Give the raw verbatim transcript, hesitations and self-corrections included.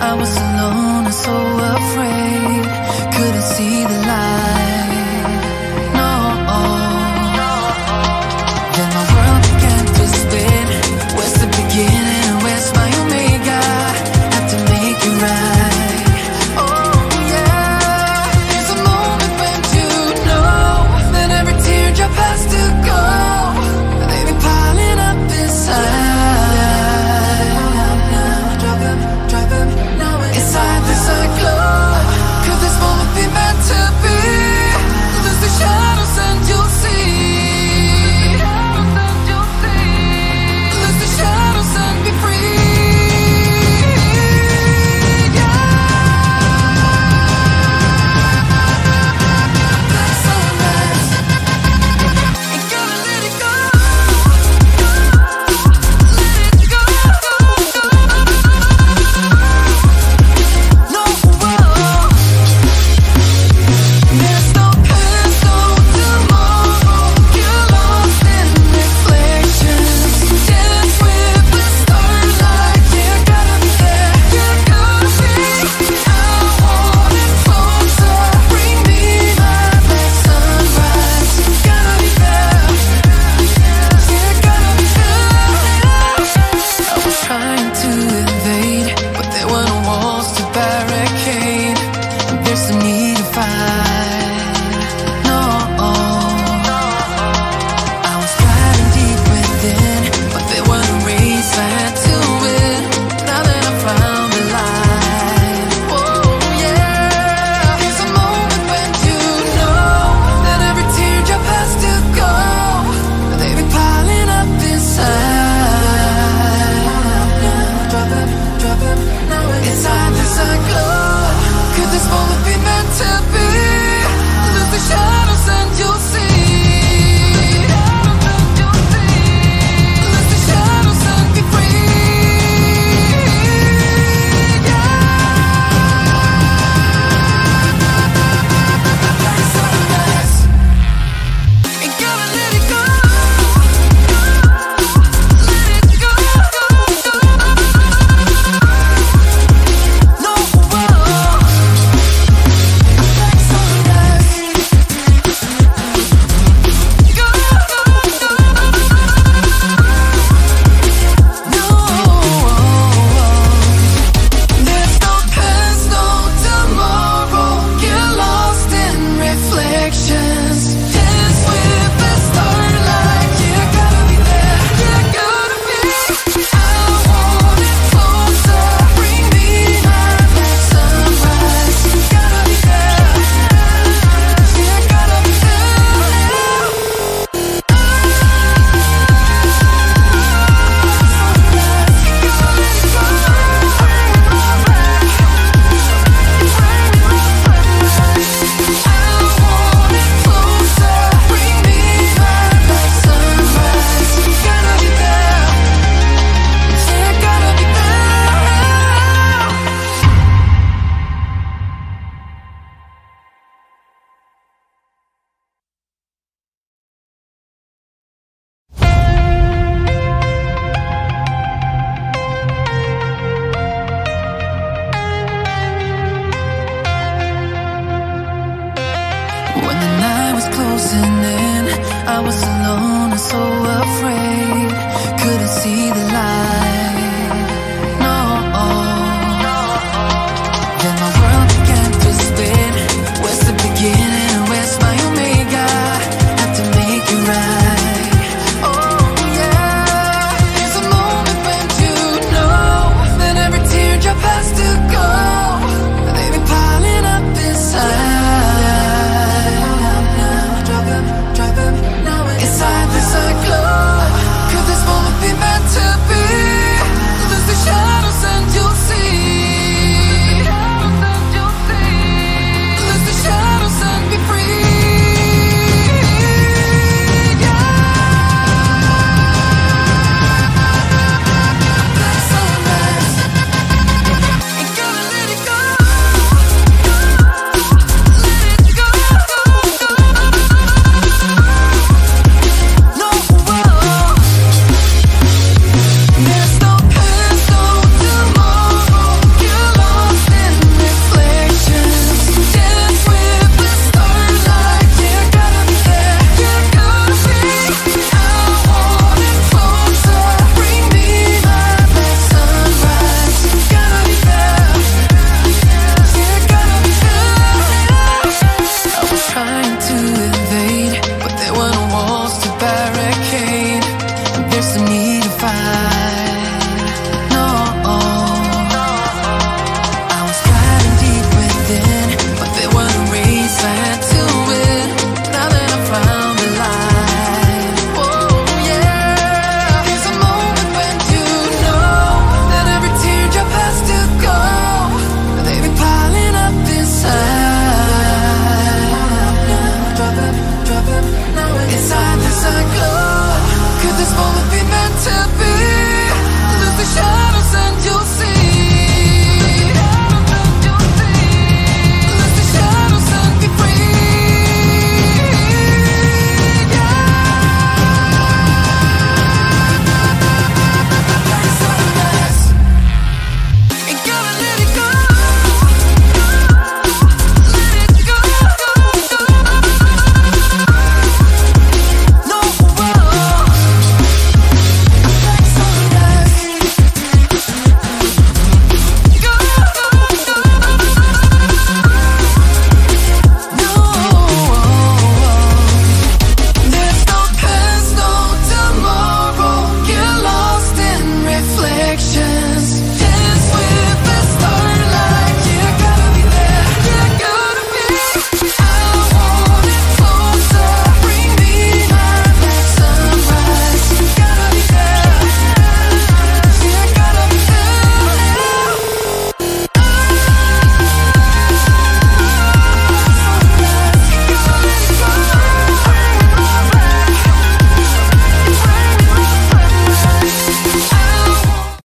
I was alone and so afraid, couldn't see the light. No. Then my world began to spin. Where's the beginning and where's my omega? Had to make it right. Oh yeah. There's a moment when you know that every teardrop has to go. They be piling up inside. Inside this cyclone, could this moment be meant to be? Lose the shadows and you'll see. Lose the shadows and be free. Black sunrise, ain't gonna let it go. Let it go. No, whoa. There's no past, no tomorrow. You're lost in reflections. Dance with the starlight. Yeah, gotta be there. Yeah, gotta be. I want it closer. Bring me my black sunrise. Gotta be there. Yeah, gotta be there. I was trying to invade, but there were no walls to barricade. And there's no need to fight. No. I was fighting deep within, but there were no race I had to win. Now that I found the light. Oh yeah. There's a moment when you know that every teardrop has to go. They be piling up inside. Inside the cyclone, could this moment be meant to be? Lose the shadows and you'll see. Lose the shadows and be free. Black sunrise, ain't gonna let it go. Let it go. No, whoa. Black sunrise, go. No, there's no past, no tomorrow. Get lost in reflections. Dance with the starlight. Yeah, gotta be there. Yeah, gotta be. I want it closer. Bring me my black sunrise. Gotta be there. Yeah, gotta be there. When the night was closing in, I was alone and so afraid, couldn't see the light.